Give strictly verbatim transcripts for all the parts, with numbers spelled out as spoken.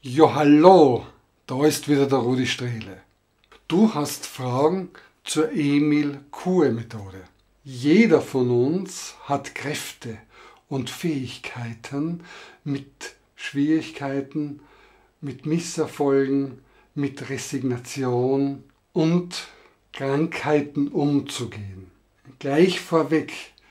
Ja, hallo, da ist wieder der Rudi Strehle. Du hast Fragen zur Emil-Coué-Methode. Jeder von uns hat Kräfte und Fähigkeiten, mit Schwierigkeiten, mit Misserfolgen, mit Resignation und Krankheiten umzugehen. Gleich vorweg,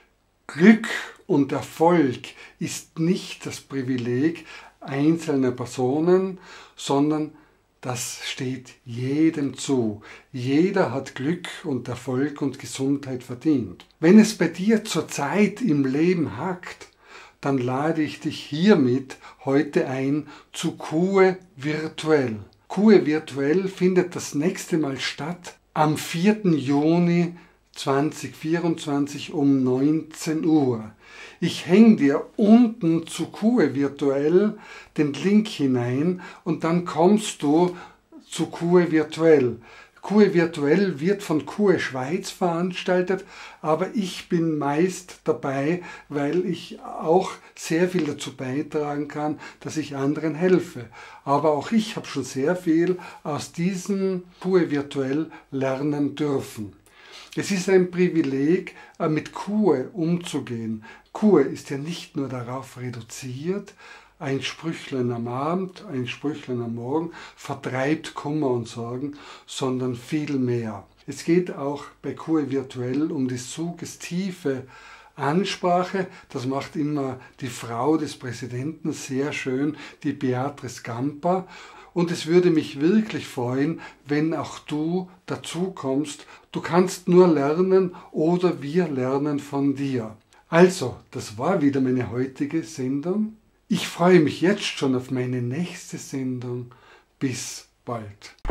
Glück und Erfolg ist nicht das Privileg einzelner Personen, sondern das steht jedem zu. Jeder hat Glück und Erfolg und Gesundheit verdient. Wenn es bei dir zurzeit im Leben hakt, dann lade ich dich hiermit heute ein zu Coué virtuell. Coué virtuell findet das nächste Mal statt am vierten Juni zweitausendvierundzwanzig um neunzehn Uhr. Ich hänge dir unten zu Coué virtuell den Link hinein und dann kommst du zu Coué virtuell. Coué virtuell wird von Coué Schweiz veranstaltet, aber ich bin meist dabei, weil ich auch sehr viel dazu beitragen kann, dass ich anderen helfe. Aber auch ich habe schon sehr viel aus diesem Coué virtuell lernen dürfen. Es ist ein Privileg, mit Coué umzugehen. Coué ist ja nicht nur darauf reduziert, ein Sprüchlein am Abend, ein Sprüchlein am Morgen vertreibt Kummer und Sorgen, sondern viel mehr. Es geht auch bei Coué virtuell um die suggestive Ansprache. Das macht immer die Frau des Präsidenten sehr schön, die Beatrice Gamper. Und es würde mich wirklich freuen, wenn auch du dazu kommst. Du kannst nur lernen oder wir lernen von dir. Also, das war wieder meine heutige Sendung. Ich freue mich jetzt schon auf meine nächste Sendung. Bis bald.